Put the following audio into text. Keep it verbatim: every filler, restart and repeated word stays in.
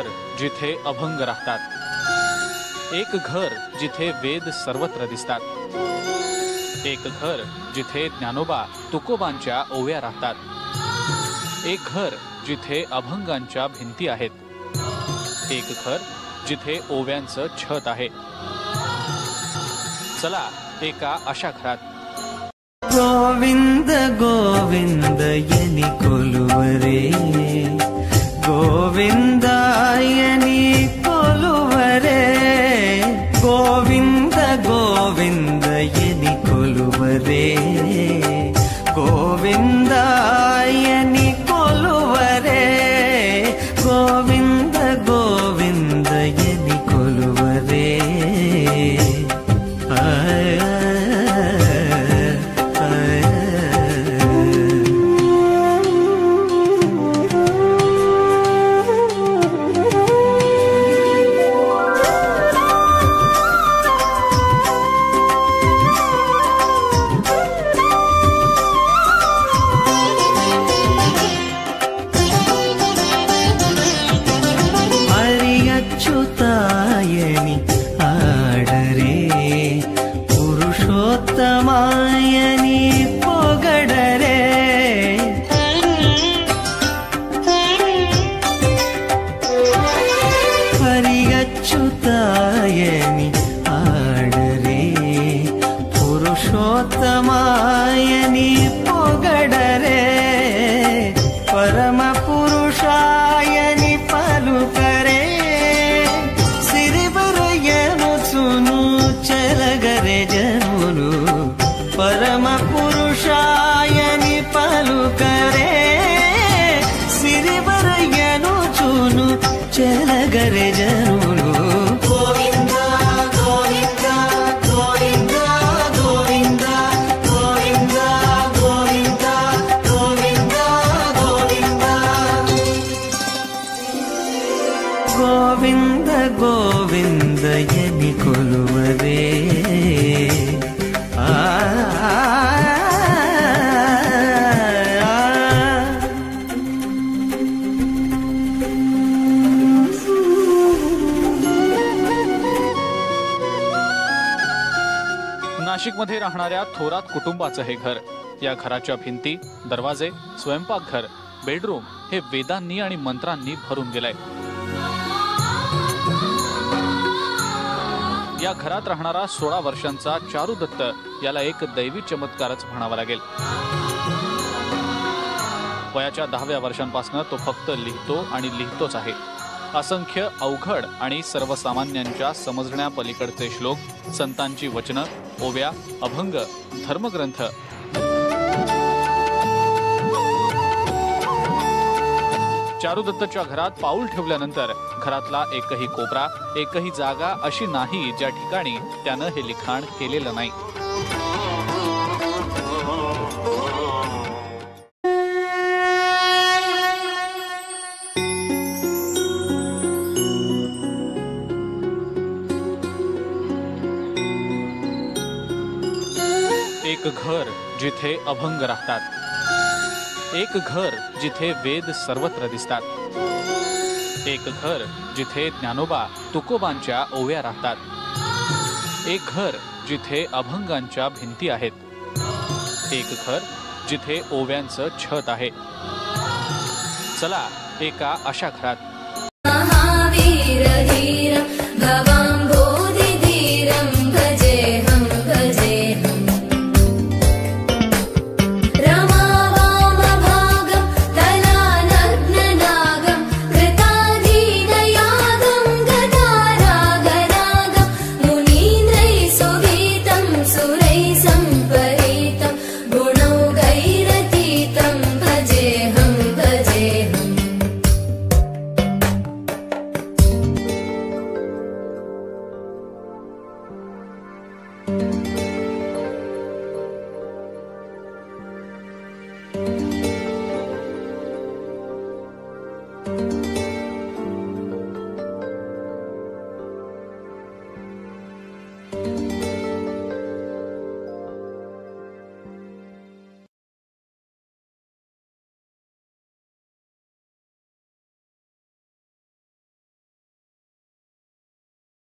घर जिथे अभंग राहतात, एक घर जिथे वेद सर्वत्र दिसतात, एक घर जिथे ज्ञानोबा तुकोबांच्या ओव्या राहतात, एक घर जिथे अभंगांच्या भिंती आहेत, एक घर जिथे ओव्यांचं छत आहे. चला एका अशा घरात गोविंद गोविंद यनी कोलुवरे, गोविंदायनी कोलुवरे, गोविंद गोविंद यनी कोलुवरे, गोविंदायनी कोलुवरे, गोविंद गोविंद यनी कोलुवरे. मायनी पोगडरे, हरि अच्युतायनी आडरे, पुरुषोत्तमायनी पोगडरे, परम पुरुषायनी पलुकरे, सिरिबरयनु सुनु चलगरे जनुनु, परम पुरुषायनी पलुकरे, सिरिबरयनु चुनु चलगरे जनुनु. गोविंद गोविंद गोविंद गोविंद गोविंद गोविंद गोविंद गोविंद गोविंद गोविंद यनी कोलुवरे. नाशिकमध्ये राहणाऱ्या थोरात कुटुंबाचं हे घर. या घराच्या भिंती, दरवाजे, स्वयंपाकघर, बेडरूम हे वेदांनी आणि मंत्रांनी भरून गेलंय. या घरात राहणारा सोळा वर्षांचा चारू दत्त याला एक दैवी चमत्कारच म्हणावा लागेल. वयाच्या दहाव्या वर्षांपासून तो फक्त लिहितो आणि लिहितोच आहे. असंख्य अवघड आणि सर्वसामान्यांच्या समजण्या पलीकडचे श्लोक, संतांची वचनं, ओव्या, अभंग, धर्मग्रंथ चारुदत्तच्या घरात पाऊल ठेवल्यानंतर घरातला एकही कोपरा, एकही जागा अशी नाही ज्या ठिकाणी त्यानं हे लिखाण केलेलं नाही. एक घर जिथे अभंग राहतात, एक घर जिथे वेद सर्वत्र दिसतात, एक घर जिथे ज्ञानोबा तुकोबांच्या ओव्या राहतात, एक घर जिथे अभंगांच्या भिंती आहेत, एक घर जिथे ओव्यांचं छत आहे. चला एका अशा घरात.